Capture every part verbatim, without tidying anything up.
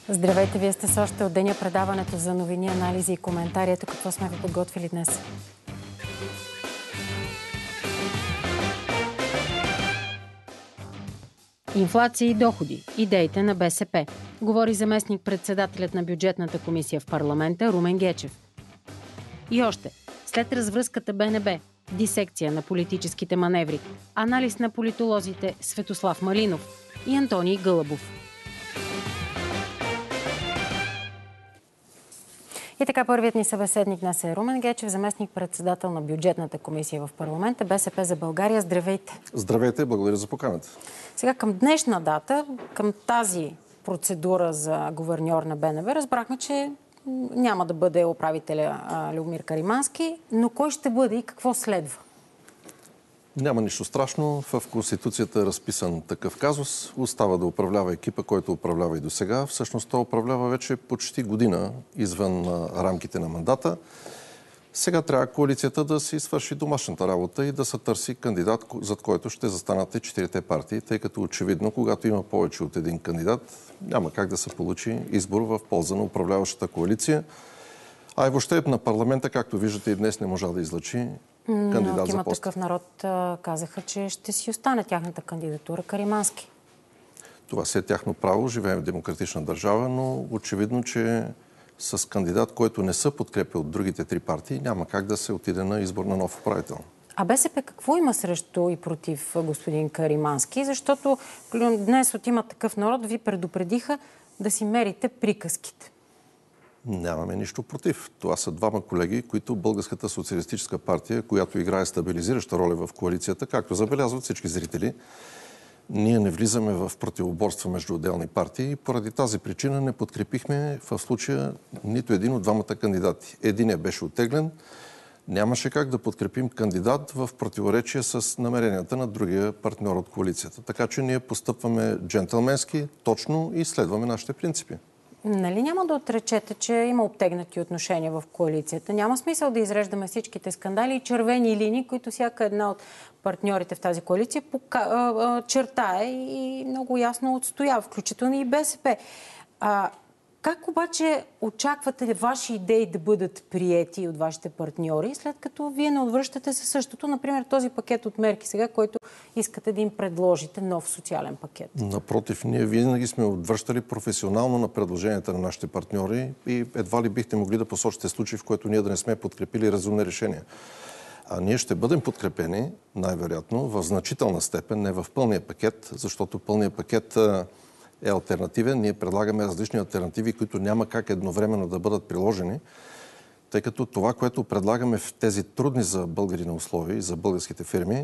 Здравейте, вие сте с още от деня предаването за новини, анализи и коментари. Ето какво сме ви подготвили днес. Инфлация и доходи. Идеите на БСП. Говори заместник-председателят на бюджетната комисия в парламента Румен Гечев. И още. След развръзката БНБ. Дисекция на политическите маневри. Анализ на политолозите Светослав Малинов и Антоний Гълъбов. И така, първият ни събеседник днес е Румен Гечев, заместник-председател на бюджетната комисия в парламента, БСП за България. Здравейте! Здравейте, благодаря за поканата. Сега към днешна дата, към тази процедура за гуверньор на БНБ, разбрахме, че няма да бъде управителя Любомир Каримански, но кой ще бъде и какво следва? Няма нищо страшно. В Конституцията е разписан такъв казус. Остава да управлява екипа, който управлява и до сега. Всъщност той управлява вече почти година извън рамките на мандата. Сега трябва коалицията да си свърши домашната работа и да се търси кандидат, зад който ще застанат четирите партии, тъй като очевидно, когато има повече от един кандидат, няма как да се получи избор в полза на управляващата коалиция. А и въобще на парламента, както виждате, и днес не можа да излъчи кандидат Но за има пост. Такъв народ казаха, че ще си остане тяхната кандидатура Каримански. Това си е тяхно право. Живеем в демократична държава, но очевидно, че с кандидат, който не се подкрепя от другите три партии, няма как да се отиде на избор на нов управител. А БСП какво има срещу и против господин Каримански? Защото днес от Има такъв народ ви предупредиха да си мерите приказките. Нямаме нищо против. Това са двама колеги, които Българската социалистическа партия, която играе стабилизираща роля в коалицията, както забелязват всички зрители, ние не влизаме в противоборства между отделни партии и поради тази причина не подкрепихме в случая нито един от двамата кандидати. Единият беше оттеглен. Нямаше как да подкрепим кандидат в противоречие с намеренията на другия партньор от коалицията. Така че ние постъпваме джентълменски, точно и следваме нашите принципи. Нали няма да отречете, че има обтегнати отношения в коалицията? Няма смисъл да изреждаме всичките скандали и червени линии, които всяка една от партньорите в тази коалиция чертае и много ясно отстоява, включително и БСП. А, как обаче очаквате ваши идеи да бъдат приети от вашите партньори, след като вие не отвръщате се същото? Например, този пакет от мерки сега, който искате да им предложите нов социален пакет. Напротив, ние винаги сме отвръщали професионално на предложенията на нашите партньори и едва ли бихте могли да посочите случаи, в който ние да не сме подкрепили разумни решения. А ние ще бъдем подкрепени, най-вероятно, в значителна степен, не в пълния пакет, защото пълният пакет е алтернативен. Ние предлагаме различни алтернативи, които няма как едновременно да бъдат приложени, тъй като това, което предлагаме в тези трудни за българина условия и за българските фирми,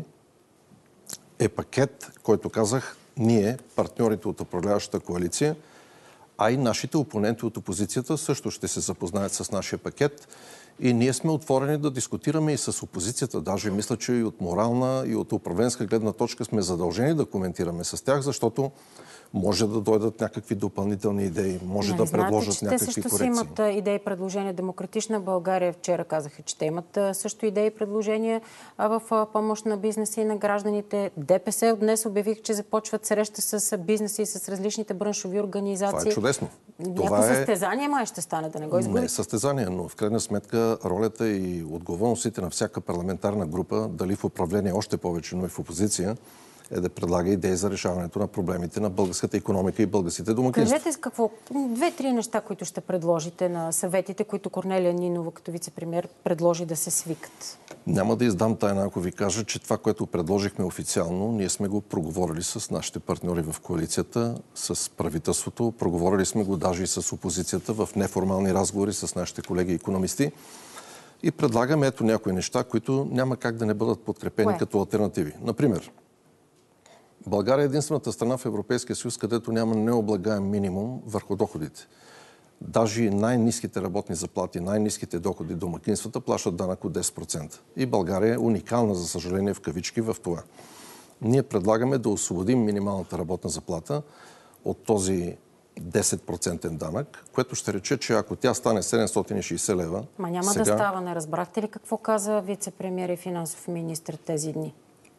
е пакет, който казах, ние, партньорите от управляващата коалиция, а и нашите опоненти от опозицията също ще се запознаят с нашия пакет. И ние сме отворени да дискутираме и с опозицията. Даже мисля, че и от морална, и от управленска гледна точка сме задължени да коментираме с тях, защото може да дойдат някакви допълнителни идеи, може не, да знаете, предложат че някакви те също корекции. си имат идеи и предложения. Демократична България вчера казаха, че те имат също идеи и предложения в помощ на бизнеса и на гражданите. ДПС днес обявих, че започват среща с бизнеса и с различните браншови организации. Това е чудесно. Някакво е... състезание май ще стане, да не го изгубите. Не е състезание, но в крайна сметка ролята и отговорностите на всяка парламентарна група, дали в управление още повече, но и в опозиция, е да предлага идеи за решаването на проблемите на българската икономика и българските домакинства. Кажете с какво? Две-три неща, които ще предложите на съветите, които Корнелия Нинова като вице-премиер предложи да се свикат. Няма да издам тайна, ако ви кажа, че това, което предложихме официално, ние сме го проговорили с нашите партньори в коалицията, с правителството, проговорили сме го даже и с опозицията в неформални разговори с нашите колеги икономисти и предлагаме ето някои неща, които няма как да не бъдат подкрепени Кое? като алтернативи. Например, България е единствената страна в Европейския съюз, където няма необлагаем минимум върху доходите. Даже и най-ниските работни заплати, най-ниските доходи домакинствата плащат данък от десет процента. И България е уникална, за съжаление, в кавички в това. Ние предлагаме да освободим минималната работна заплата от този десет процента данък, което ще рече, че ако тя стане седемстотин и шейсет лева... Ма няма сега... да става, не разбрахте ли какво каза вице-премиер и финансов министр тези дни?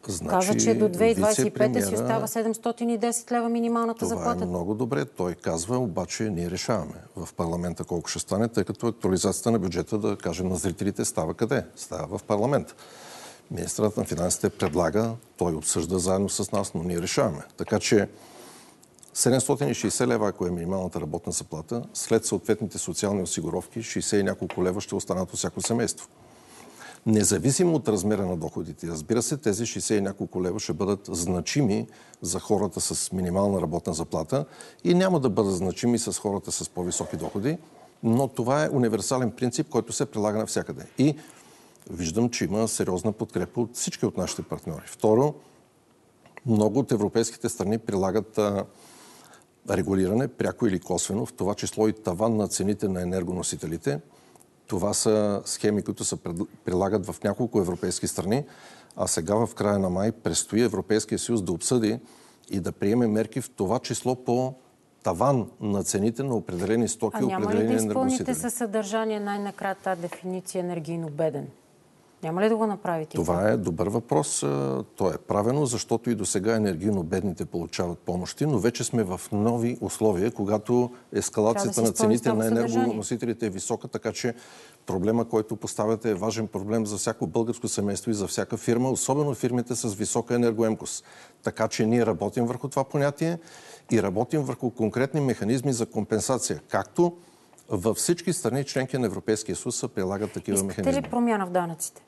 Значи, каза, че до две хиляди двадесет и пета си вице-премиера- остава седемстотин и десет лева минималната Това заплата. е много добре. Той казва, обаче ние решаваме в парламента колко ще стане, тъй като актуализацията на бюджета, да кажем на зрителите, става къде? Става в парламент. Министърът на финансите предлага, той обсъжда заедно с нас, но ние решаваме. Така че седемстотин и шейсет лева, ако е минималната работна заплата, след съответните социални осигуровки, шейсет и няколко лева ще останат от всяко семейство. Независимо от размера на доходите. Разбира се, тези шейсет и няколко лева ще бъдат значими за хората с минимална работна заплата и няма да бъдат значими с хората с по-високи доходи, но това е универсален принцип, който се прилага навсякъде. И виждам, че има сериозна подкрепа от всички от нашите партньори. Второ, много от европейските страни прилагат а, регулиране, пряко или косвено, в това число и таван на цените на енергоносителите. Това са схеми, които се прилагат в няколко европейски страни, а сега в края на май предстои Европейския съюз да обсъди и да приеме мерки в това число по таван на цените на определени стоки, определени енергоносители. А няма ли да изпълните със съдържание най-накрая тази дефиниция енергийно беден? Няма ли да го направите? Това е добър въпрос. То е правено, защото и до сега енергийно бедните получават помощи, но вече сме в нови условия, когато ескалацията да на цените на енергоносителите е висока, така че проблема, който поставяте, е важен проблем за всяко българско семейство и за всяка фирма, особено фирмите с висока енергоемкост. Така че ние работим върху това понятие и работим върху конкретни механизми за компенсация, както във всички страни членки на Европейския съюз се прилагат такива Искате механизми. Искате ли промяна в данъците?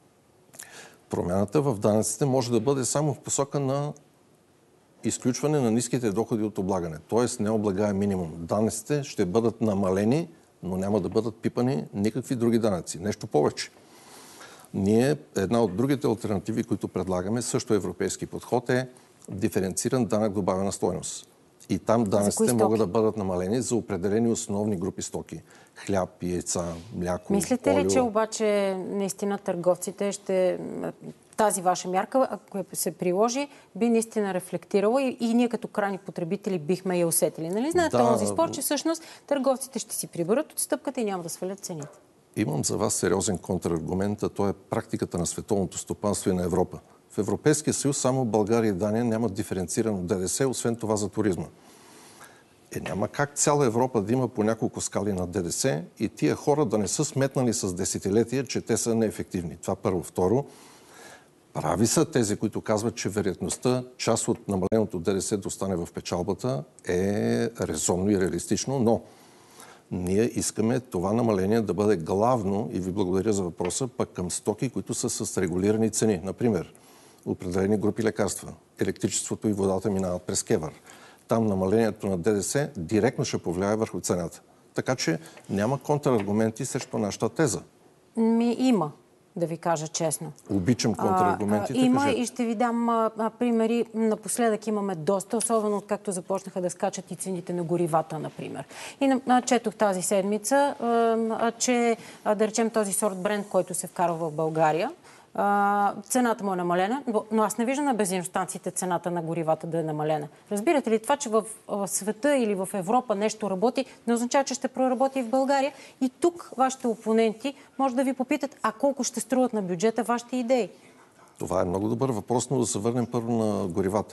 Промяната в данъците може да бъде само в посока на изключване на ниските доходи от облагане. Тоест не облагаем минимум. Данъците ще бъдат намалени, но няма да бъдат пипани никакви други данъци. Нещо повече. Ние, една от другите алтернативи, които предлагаме, също европейски подход, е диференциран данък добавена стойност. И там данъците могат да бъдат намалени за определени основни групи стоки. Хляб, яйца, мляко, Мислите олио. ли, че обаче наистина търговците ще... Тази ваша мярка, ако се приложи, би наистина рефлектирала и, и ние като крайни потребители бихме я усетили. Нали знаете Да. този спор, че всъщност търговците ще си приберат от стъпката и няма да свалят цените? Имам за вас сериозен контраргумент, а то е практиката на световното стопанство и на Европа. В Европейския съюз само България и Дания нямат диференцирано ДДС, освен това за туризма. Е, няма как цяла Европа да има по няколко скали на ДДС и тия хора да не са сметнали с десетилетия, че те са неефективни. Това първо. Второ, прави са тези, които казват, че вероятността част от намаленото ДДС да остане в печалбата е резонно и реалистично, но ние искаме това намаление да бъде главно, и ви благодаря за въпроса, пък към стоки, които са с регулирани цени. Например, определени групи лекарства. Електричеството и водата минават през КЕВР. Там намалението на ДДС директно ще повлияе върху цената. Така че няма контраргументи срещу нашата теза. Ми има, да ви кажа честно. Обичам контраргументите. А, има кажете. и ще ви дам а, примери. Напоследък имаме доста, особено откакто започнаха да скачат и цените на горивата, например. И а, четох тази седмица, а, че а, да речем този сорт Брент, който се вкарва в България, Uh, цената му е намалена, но аз не виждам на бензиностанциите цената на горивата да е намалена. Разбирате ли, това, че в, в света или в Европа нещо работи, не означава, че ще проработи и в България. И тук вашите опоненти може да ви попитат, а колко ще струват на бюджета вашите идеи? Това е много добър въпрос, но да се върнем първо на горивата.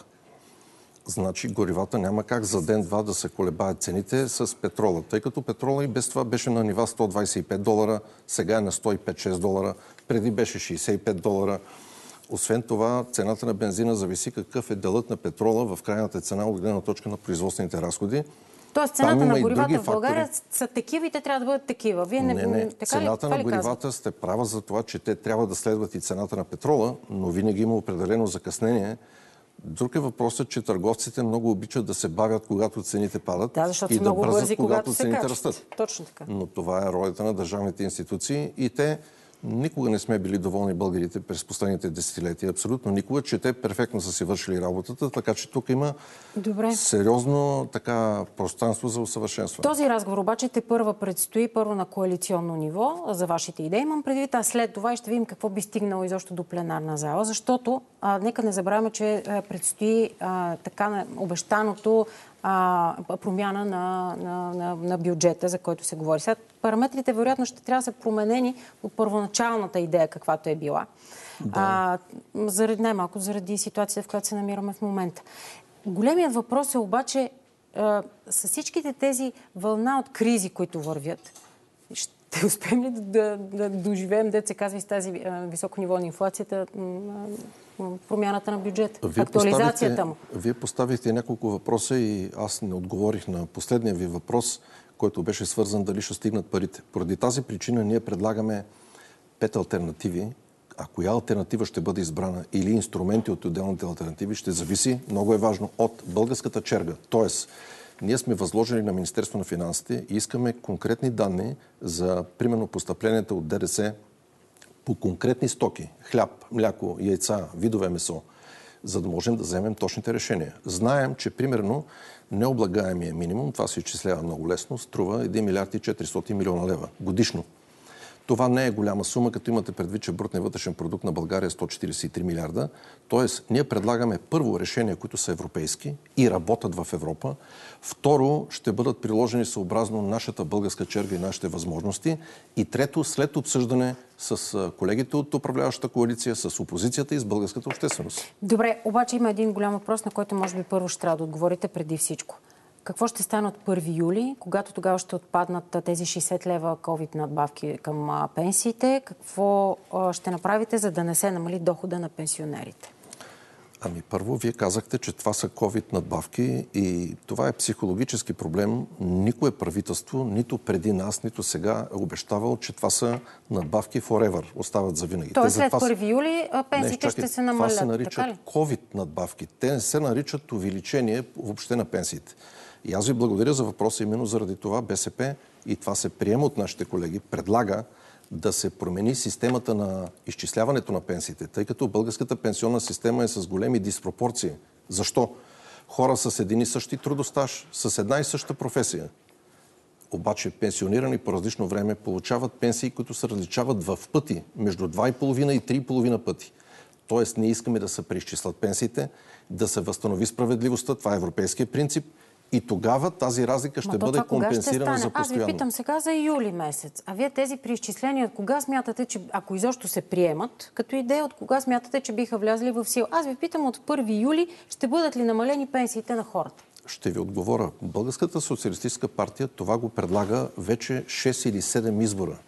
Значи горивата няма как за ден-два да се колебаят цените с петрола, тъй като петрола и без това беше на нива сто двадесет и пет долара, сега е на сто и пет шест долара, преди беше шейсет и пет долара. Освен това, цената на бензина зависи какъв е делът на петрола в крайната цена от гледна точка на производствените разходи. Тоест цената на горивата в България са такива и те трябва да бъдат такива. Вие не, не, не. Така цената ли, на ли горивата казвате? сте права за това, че те трябва да следват и цената на петрола, но винаги има определено закъснение. Друг е въпросът, че търговците много обичат да се бавят, когато цените падат, да, защото и са да много бързат, бързи, когато, когато цените се растат. Точно така. Но това е ролята на държавните институции и те никога не сме били доволни българите през последните десетилетия. Абсолютно никога, че те перфектно са си вършили работата, така че тук има Добре. сериозно така пространство за усъвършенстване. Този разговор обаче те първа предстои първо на коалиционно ниво за вашите идеи. Имам предвид, а след това и ще видим какво би стигнало изобщо до пленарна зала, защото а, нека не забравяме, че а, предстои а, така обещаното а, промяна на, на, на, на бюджета, за който се говори. Сега параметрите вероятно ще трябва да са променени от първоначалната идея, каквато е била. Да. А, заради, най-малко заради ситуацията, в която се намираме в момента. Големият въпрос е обаче а, с всичките тези вълна от кризи, които вървят, ще успеем ли да, да, да доживеем, да се казва, и с тази а, високо ниво на инфлацията, а, промяната на бюджета, вие актуализацията му? Вие поставихте няколко въпроса и аз не отговорих на последния ви въпрос, който беше свързан дали ще стигнат парите. Поради тази причина ние предлагаме пет алтернативи. А коя алтернатива ще бъде избрана или инструменти от отделните алтернативи ще зависи, много е важно, от българската черга. Тоест, ние сме възложили на Министерство на финансите и искаме конкретни данни за, примерно, постъпленията от ДДС по конкретни стоки. Хляб, мляко, яйца, видове месо, за да можем да вземем точните решения. Знаем, че, примерно, необлагаемия минимум, това се изчислява много лесно, струва един милиард и четиристотин милиона лева годишно. Това не е голяма сума, като имате предвид, че брутният вътрешен продукт на България е сто четиридесет и три милиарда. Тоест, ние предлагаме първо решения, които са европейски и работят в Европа. Второ, ще бъдат приложени съобразно нашата българска черга и нашите възможности. И трето, след обсъждане с колегите от управляващата коалиция, с опозицията и с българската общественост. Добре, обаче има един голям въпрос, на който може би първо ще трябва да отговорите преди всичко. Какво ще стане от първи юли, когато тогава ще отпаднат тези шейсет лева ковид надбавки към пенсиите? Какво ще направите, за да не се намали дохода на пенсионерите? Ами първо, вие казахте, че това са ковид надбавки и това е психологически проблем. Никое правителство, нито преди нас, нито сега е обещавал, че това са надбавки forever, остават за винаги. Тоест след първи юли пенсиите не, чакай, ще се намалят, това се наричат ковид надбавки. Те не се наричат увеличение въобще на пенсиите. И аз ви благодаря за въпроса, именно заради това БСП, и това се приема от нашите колеги, предлага да се промени системата на изчисляването на пенсиите, тъй като българската пенсионна система е с големи диспропорции. Защо? Хора с един и същи трудостаж, с една и съща професия, обаче пенсионирани по различно време, получават пенсии, които се различават в пъти, между два и половина и три и половина пъти. Тоест, ние искаме да се преизчислят пенсиите, да се възстанови справедливостта, това е европейския принцип, и тогава тази разлика ще бъде компенсирана за постоянно. Аз ви питам сега за юли месец. А вие тези преизчисления, от кога смятате, че ако изобщо се приемат, като идея, от кога смятате, че биха влязли в сила? Аз ви питам, от първи юли ще бъдат ли намалени пенсиите на хората? Ще ви отговоря. Българската социалистическа партия това го предлага вече шест или седем избора.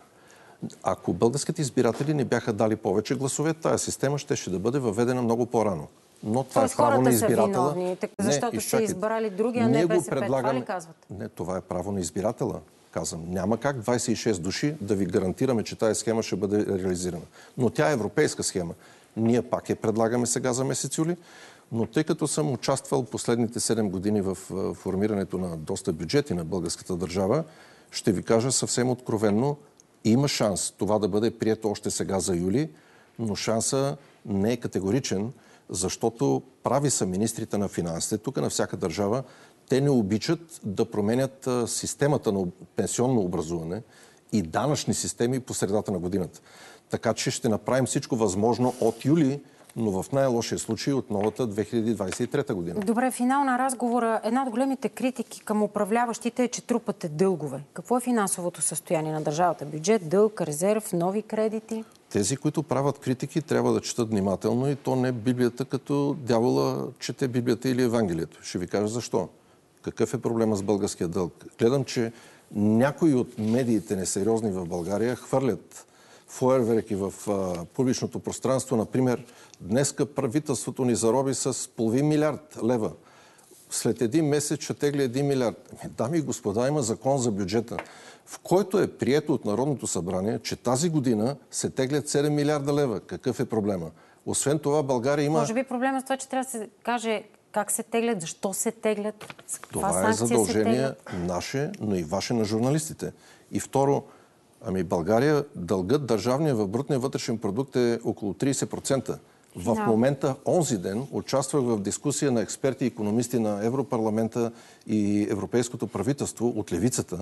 Ако българските избиратели не бяха дали повече гласове, тая система ще, ще да бъде въведена много по-рано. Но това Тоест, е право на избиратела. Виновни, защото не, са избрали други, а не БСП. Това ли казвате? Не, това е право на избиратела. Казвам, няма как двадесет и шест души да ви гарантираме, че тази схема ще бъде реализирана. Но тя е европейска схема. Ние пак я предлагаме сега за месец юли, но тъй като съм участвал последните седем години в формирането на доста бюджети на българската държава, ще ви кажа съвсем откровенно, има шанс това да бъде прието още сега за юли, но шанса не е категоричен, защото прави са министрите на финансите, тук на всяка държава, те не обичат да променят системата на пенсионно образуване и данъчни системи по средата на годината. Така че ще направим всичко възможно от юли, но в най-лошия случай от новата две хиляди двадесет и трета година. Добре, финал на разговора. Една от големите критики към управляващите е, че трупате дългове. Какво е финансовото състояние на държавата? Бюджет, дълг, резерв, нови кредити? Тези, които правят критики, трябва да четат внимателно и то не Библията, като дявола чете Библията или Евангелието. Ще ви кажа защо. Какъв е проблема с българския дълг? Гледам, че някои от медиите несериозни в България хвърлят фойерверки в а, публичното пространство. Например, днеска правителството ни зароби с половин милиард лева. След един месец ще тегли един милиард. Дами и господа, има закон за бюджета, в който е прието от Народното събрание, че тази година се теглят седем милиарда лева. Какъв е проблема? Освен това, България има... Може би проблема с това, че трябва да се каже как се теглят, защо се теглят, това е задължение наше, но и ваше на журналистите. И второ, ами България, дългът държавния в брутния вътрешен продукт е около тридесет процента. В no. момента, онзи ден, участвах в дискусия на експерти и икономисти на Европарламента и Европейското правителство от левицата.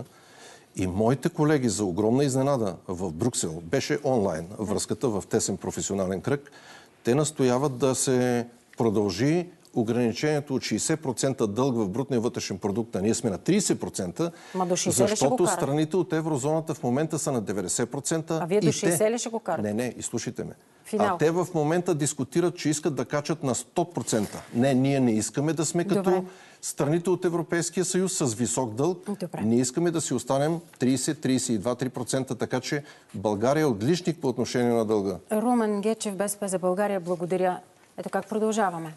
И моите колеги за огромна изненада в Брюксел беше онлайн, връзката в тесен професионален кръг. Те настояват да се продължи ограничението от шейсет процента дълг в брутния вътрешен продукт, а ние сме на трийсет процента, Ма до шейсет ли ще го защото карате? страните от еврозоната в момента са на деветдесет процента. А вие до шейсет те... ли ще го карате? Не, не, изслушайте ме. Финал. А те в момента дискутират, че искат да качат на сто процента. Не, ние не искаме да сме като Добре. страните от Европейския съюз с висок дълг. Добре. Ние искаме да си останем трийсет, трийсет и два, три процента, така че България е отличник по отношение на дълга. Румен Гечев, БСП за България, благодаря. Ето как продължаваме.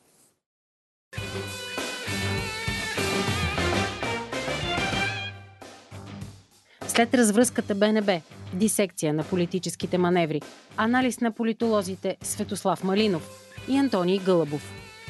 След развръзката БНБ, дисекция на политическите маневри, анализ на политолозите Светослав Малинов и Антоний Гълъбов.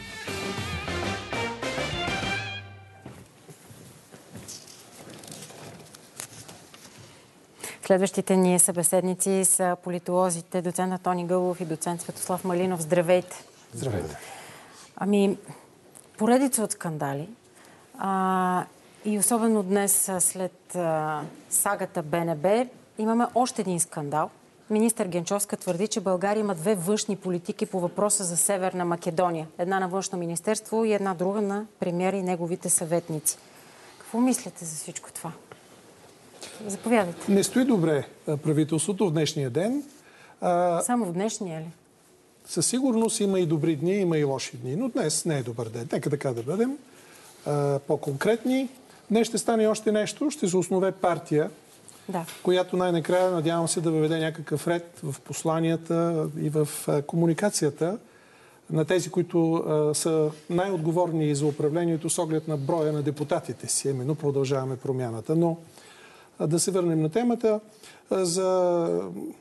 Следващите ни събеседници са политолозите доцент Антоний Гълъбов и доцент Светослав Малинов. Здравейте! Здравейте! Ами, поредица от скандали. А, и особено днес, след а, сагата БНБ, имаме още един скандал. Министър Генчовска твърди, че България има две външни политики по въпроса за Северна Македония. Една на външно министерство и една друга на премиера и неговите съветници. Какво мислите за всичко това? Заповядайте. Не стои добре правителството в днешния ден. А... Само в днешния ли? Със сигурност има и добри дни, има и лоши дни, но днес не е добър ден. Нека така да бъдем а, по-конкретни. Днес ще стане още нещо. Ще се основе партия, да. която най-накрая, надявам се, да въведе някакъв ред в посланията и в а, комуникацията на тези, които а, са най-отговорни за управлението с оглед на броя на депутатите си. Именно продължаваме промяната. Но а, да се върнем на темата. А, за...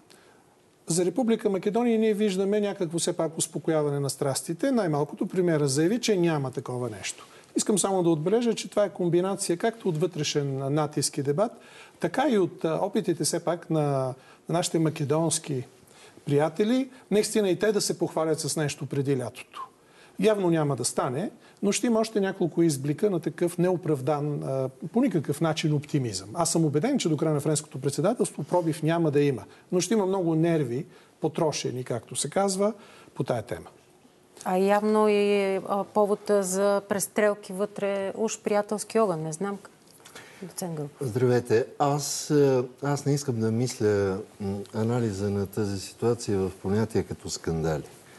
За Република Македония ние виждаме някакво все пак успокояване на страстите. Най-малкото премиера заяви, че няма такова нещо. Искам само да отбележа, че това е комбинация както от вътрешен натиск и дебат, така и от опитите все пак на, на нашите македонски приятели, наистина и те да се похвалят с нещо преди лятото. Явно няма да стане, но ще има още няколко изблика на такъв неоправдан, по никакъв начин оптимизъм. Аз съм убеден, че до края на френското председателство пробив няма да има, но ще има много нерви, потрошени, както се казва, по тая тема. А явно и повод за престрелки вътре, уж приятелски огън, не знам. Доцент Гълъбов. Здравейте. Аз, аз не искам да мисля анализа на тази ситуация в понятия като скандали.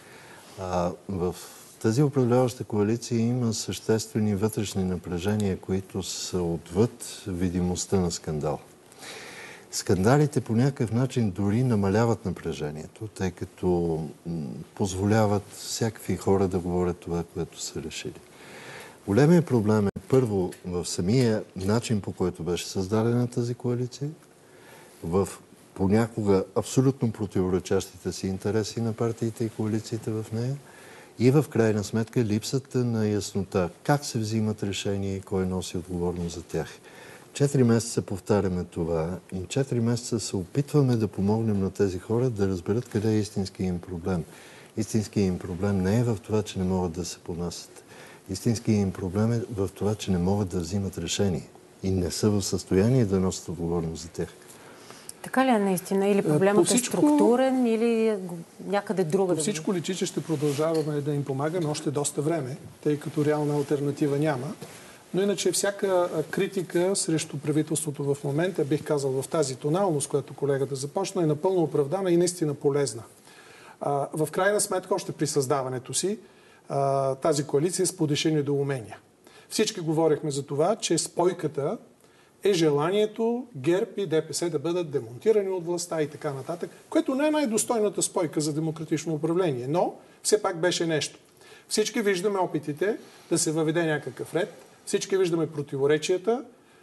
А, в тази управляваща коалиция има съществени вътрешни напрежения, които са отвъд видимостта на скандал. Скандалите по някакъв начин дори намаляват напрежението, тъй като позволяват всякакви хора да говорят това, което са решили. Големият проблем е първо в самия начин, по който беше създадена тази коалиция, в понякога абсолютно противоречащите си интереси на партиите и коалициите в нея, и в крайна сметка липсата на яснота как се взимат решения и кой носи отговорност за тях. Четири месеца повтаряме това и четири месеца се опитваме да помогнем на тези хора да разберат къде е истинският им проблем. Истинският им проблем не е в това, че не могат да се понасят. Истинският им проблем е в това, че не могат да взимат решение и не са в състояние да носят отговорност за тях. Така ли е наистина? Или проблемът всичко, е структурен, или някъде друга? По всичко личи, че ще продължаваме да им помагаме още доста време, тъй като реална алтернатива няма. Но иначе всяка критика срещу правителството в момента, бих казал в тази тоналност, която колегата започна, е напълно оправдана и наистина полезна. А, в крайна сметка, още при създаването си, а, тази коалиция е с подешени до умения. Всички говорихме за това, че спойката е желанието ГЕРБ и ДПС да бъдат демонтирани от властта и така нататък, което не е най-достойната спойка за демократично управление, но все пак беше нещо. Всички виждаме опитите да се въведе някакъв ред, всички виждаме противоречията,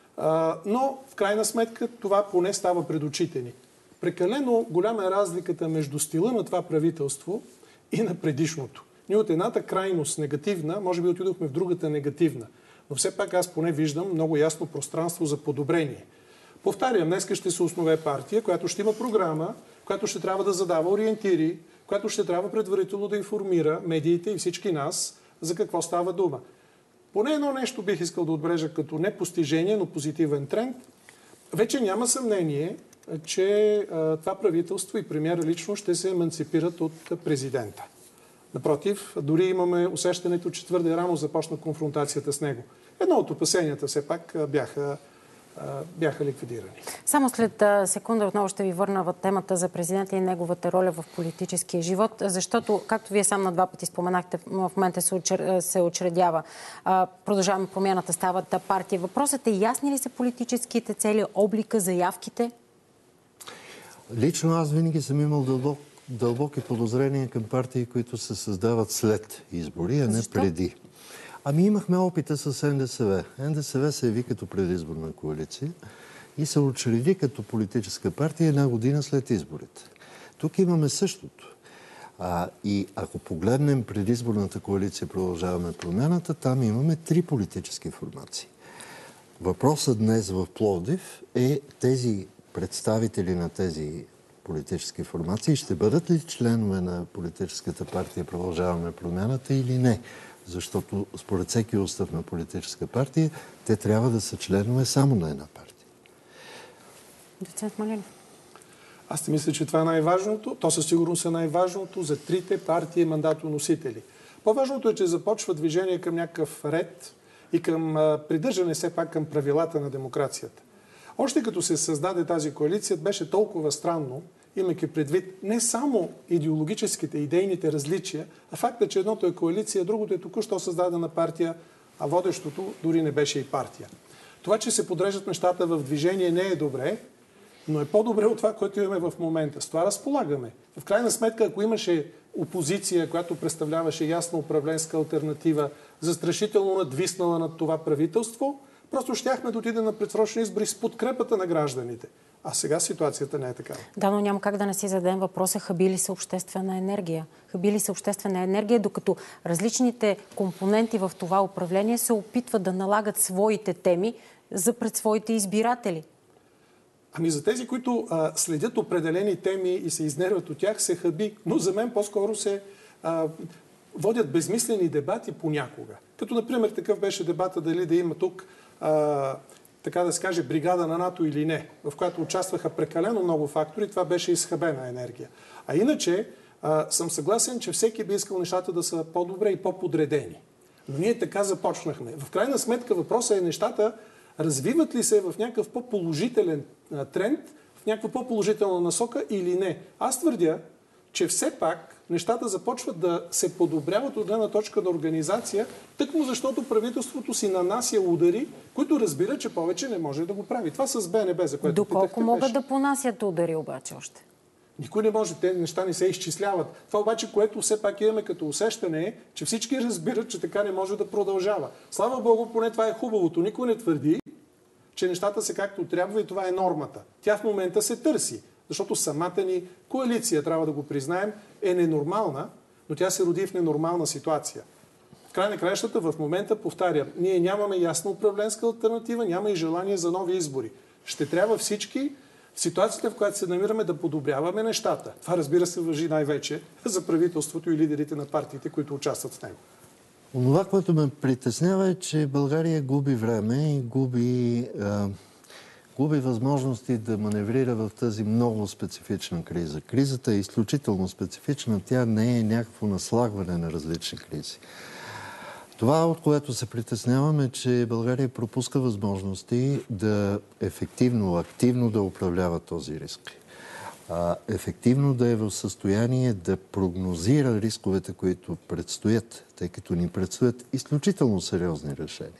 но в крайна сметка това поне става пред очите ни. Прекалено голяма е разликата между стила на това правителство и на предишното. Ние от едната крайност негативна, може би отидохме в другата негативна. Но все пак аз поне виждам много ясно пространство за подобрение. Повтарям, днеска ще се основе партия, която ще има програма, която ще трябва да задава ориентири, която ще трябва предварително да информира медиите и всички нас за какво става дума. Поне едно нещо бих искал да отбележа като не постижение, но позитивен тренд. Вече няма съмнение, че а, това правителство и премиера лично ще се еманципират от президента. Напротив, дори имаме усещането, че твърде рано започна конфронтацията с него. Едно от опасенията все пак бяха, бяха ликвидирани. Само след секунда отново ще ви върна в темата за президента и неговата роля в политическия живот, защото, както вие сам на два пъти споменахте, в момента се, учр... се учредява. Продължаваме промяната, стават партия. Въпросът е, ясни ли са политическите цели, облика, заявките? Лично аз винаги съм имал дълбок, дълбоки подозрения към партии, които се създават след избори, а не Защо? преди. Ами имахме опита с Н Д С В. Н Д С В се яви като предизборна коалиция и се учреди като политическа партия една година след изборите. Тук имаме същото. А, и ако погледнем предизборната коалиция Продължаваме промяната, там имаме три политически формации. Въпросът днес в Пловдив е тези представители на тези политически формации ще бъдат ли членове на политическата партия Продължаваме промяната или не? Защото според всеки устав на политическа партия, те трябва да са членове само на една партия. Доцент Малинов. Аз не мисля, че това е най-важното. То със сигурност е най-важното за трите партии мандатоносители. По-важното е, че започва движение към някакъв ред и към а, придържане все пак към правилата на демокрацията. Още като се създаде тази коалиция, беше толкова странно, имайки предвид не само идеологическите, идейните различия, а факта, че едното е коалиция, другото е току-що създадена партия, а водещото дори не беше и партия. Това, че се подреждат нещата в движение, не е добре, но е по-добре от това, което имаме в момента. С това разполагаме. В крайна сметка, ако имаше опозиция, която представляваше ясна управленска алтернатива, застрашително надвиснала над това правителство, просто щяхме да отидем на предсрочни избори с подкрепата на гражданите. А сега ситуацията не е такава. Да, но няма как да не си зададем въпроса, хаби ли се обществена енергия? Хаби ли се обществена енергия, докато различните компоненти в това управление се опитват да налагат своите теми за пред своите избиратели? Ами за тези, които а, следят определени теми и се изнервят от тях, се хаби. Но за мен по-скоро се а, водят безмислени дебати понякога. Като, например, такъв беше дебата дали да има тук а, така да се каже, бригада на НАТО или не, в която участваха прекалено много фактори, това беше изхабена енергия. А иначе а, съм съгласен, че всеки би искал нещата да са по-добре и по-подредени. Но ние така започнахме. В крайна сметка въпросът е нещата развиват ли се в някакъв по-положителен а, тренд, в някаква по-положителна насока или не. Аз твърдя, че все пак нещата започват да се подобряват от гледна точка на организация, тъкмо защото правителството си нанася удари, които разбира, че повече не може да го прави. Това с Б Н Б, за което Доколко питахте, могат беше. да понасят удари обаче още? Никой не може, тези неща не се изчисляват. Това обаче, което все пак имаме като усещане е, че всички разбират, че така не може да продължава. Слава Богу, поне това е хубавото. Никой не твърди, че нещата са както трябва и това е нормата. Тя в момента се търси. Защото самата ни коалиция, трябва да го признаем, е ненормална, но тя се роди в ненормална ситуация. В край на краищата в момента, повтарям, ние нямаме ясна управленска алтернатива, няма и желание за нови избори. Ще трябва всички в ситуацията, в която се намираме, да подобряваме нещата. Това, разбира се, важи най-вече за правителството и лидерите на партиите, които участват в него. Това, което ме притеснява е, че България губи време и губи... А... губи възможности да маневрира в тази много специфична криза. Кризата е изключително специфична, тя не е някакво наслагване на различни кризи. Това, от което се притесняваме, е, че България пропуска възможности да ефективно, активно да управлява този риск. А, ефективно да е в състояние да прогнозира рисковете, които предстоят, тъй като ни предстоят изключително сериозни решения.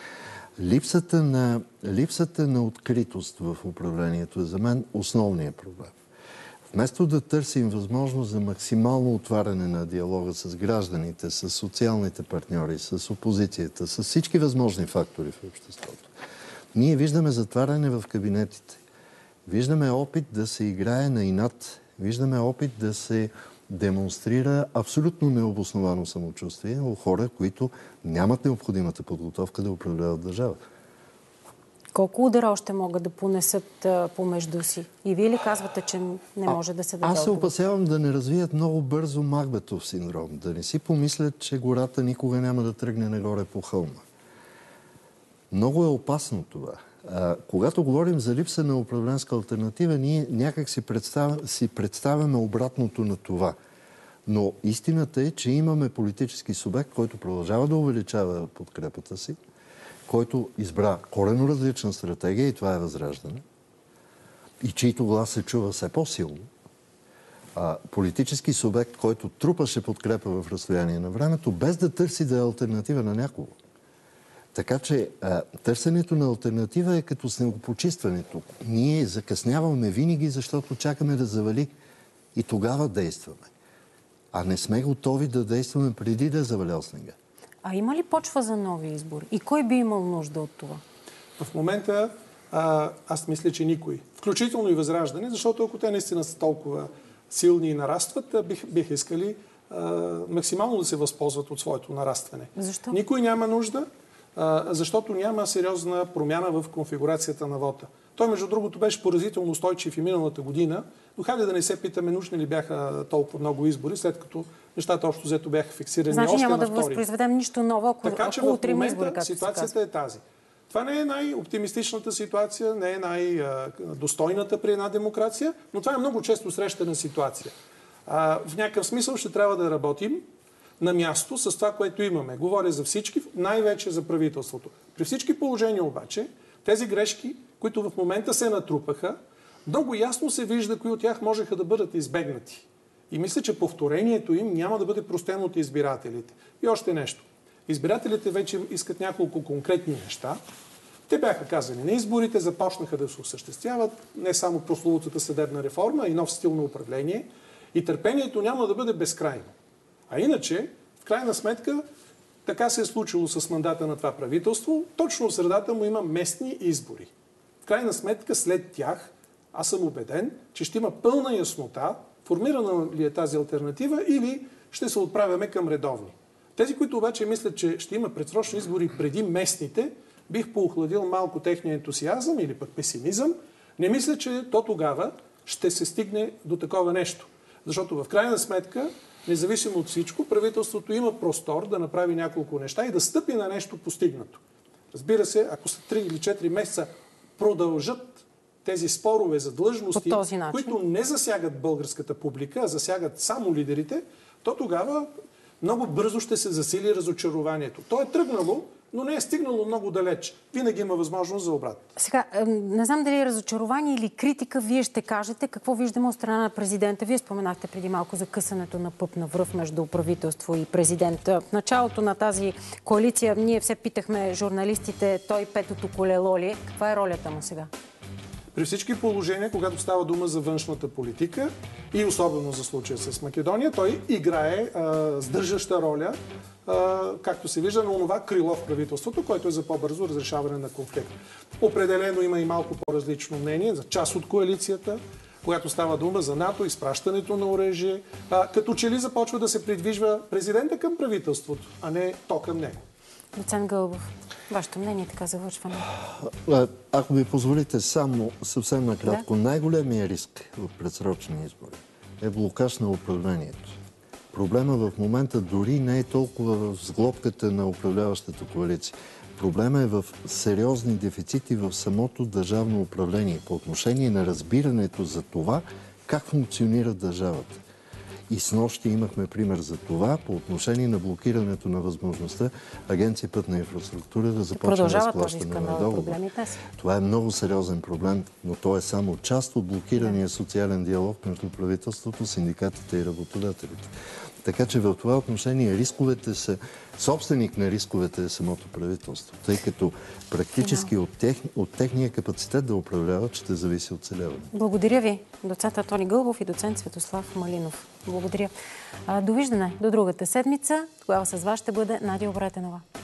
Липсата на, липсата на откритост в управлението е за мен основният проблем. Вместо да търсим възможност за максимално отваряне на диалога с гражданите, с социалните партньори, с опозицията, с всички възможни фактори в обществото, ние виждаме затваряне в кабинетите. Виждаме опит да се играе на инат. Виждаме опит да се демонстрира абсолютно необосновано самочувствие у хора, които нямат необходимата подготовка да управляват държава. Колко удара още могат да понесат а, помежду си? И вие ли казвате, че не може да се даде? Аз се опасявам да не развият много бързо Макбетов синдром. Да не си помислят, че гората никога няма да тръгне нагоре по хълма. Много е опасно това. А, когато говорим за липса на управленска алтернатива, ние някак си, представя, си представяме обратното на това. Но истината е, че имаме политически субект, който продължава да увеличава подкрепата си, който избра коренно различна стратегия и това е Възраждане, и чийто глас се чува все по-силно. А, политически субект, който трупаше подкрепа в разстояние на времето, без да търси да е алтернатива на някого. Така че а, търсенето на алтернатива е като снегопочистването. Ние закъсняваме винаги, защото чакаме да завали и тогава действаме. А не сме готови да действаме преди да е завалял снега. А има ли почва за нови избори? И кой би имал нужда от това? В момента а, аз мисля, че никой. Включително и Възраждане, защото ако те наистина са толкова силни и нарастват, бих, бих искали а, максимално да се възползват от своето нарастване. Защо? Никой няма нужда, а, защото няма сериозна промяна в конфигурацията на вота. Той, между другото, беше поразително устойчив и миналата година, но хайде да не се питаме, нужни ли бяха толкова много избори, след като нещата общо взето бяха фиксирани значи, още няма на да втори. възпроизведем нищо ново, ако, така че ако в утре има избори, момента както ситуацията е тази. Това не е най-оптимистичната ситуация, не е най-достойната при една демокрация, но това е много често срещана ситуация. А, в някакъв смисъл ще трябва да работим на място с това, което имаме. Говоря за всички, най-вече за правителството. При всички положения обаче, тези грешки, които в момента се натрупаха, много ясно се вижда кои от тях можеха да бъдат избегнати. И мисля, че повторението им няма да бъде простено от избирателите. И още нещо. Избирателите вече искат няколко конкретни неща. Те бяха казани на изборите, започнаха да се осъществяват не само прословутата съдебна реформа и нов стил на управление. И търпението няма да бъде безкрайно. А иначе, в крайна сметка, така се е случило с мандата на това правителство. Точно в средата му има местни избори. В крайна сметка, след тях, аз съм убеден, че ще има пълна яснота, формирана ли е тази алтернатива или ще се отправяме към редовни. Тези, които обаче мислят, че ще има предсрочни избори преди местните, бих поохладил малко техния ентусиазъм или пък песимизъм. Не мисля, че то тогава ще се стигне до такова нещо. Защото в крайна сметка, независимо от всичко, правителството има простор да направи няколко неща и да стъпи на нещо постигнато. Разбира се, ако са три или четири месеца продължат тези спорове за длъжности, които не засягат българската публика, а засягат само лидерите, то тогава много бързо ще се засили разочарованието. То е тръгнало, но не е стигнало много далеч. Винаги има възможност за обрат. Сега, не знам дали е разочарование или критика, вие ще кажете какво виждаме от страна на президента. Вие споменахте преди малко за късането на пъп на връв между правителство и президент. В началото на тази коалиция ние все питахме журналистите, той петото колело ли? Каква е ролята му сега? При всички положения, когато става дума за външната политика и особено за случая с Македония, той играе а, сдържаща роля, а, както се вижда, на онова крило в правителството, което е за по-бързо разрешаване на конфликт. Определено има и малко по-различно мнение за част от коалицията, когато става дума за НАТО, изпращането на оръжие, а, като че ли започва да се придвижва президента към правителството, а не то към него. Доцент Гълъбов, вашето мнение така завършване? А, ако ми позволите само съвсем накратко, да? Най-големия риск в предсрочни избори е блокаж на управлението. Проблема в момента дори не е толкова в сглобката на управляващата коалиция. Проблема е в сериозни дефицити в самото държавно управление по отношение на разбирането за това как функционира държавата. И снощи имахме пример за това по отношение на блокирането на възможността Агенция пътна инфраструктура да започне разплащане на договор. Това е много сериозен проблем, но то е само част от блокирания социален диалог между правителството, синдикатите и работодателите. Така че в това отношение рисковете са, собственик на рисковете е самото правителство, тъй като практически от, тех, от техния капацитет да управляват ще зависи от оцеляване. Благодаря ви, доцент Антони Гълъбов и доцент Светослав Малинов. Благодаря. Довиждане до другата седмица. Тогава с вас ще бъде Надя Обретенова.